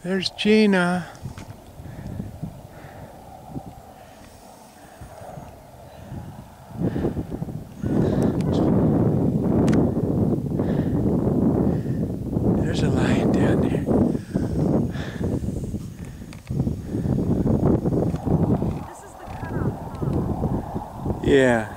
There's Gina. There's a lion down there. This is the cutoff, huh? Yeah.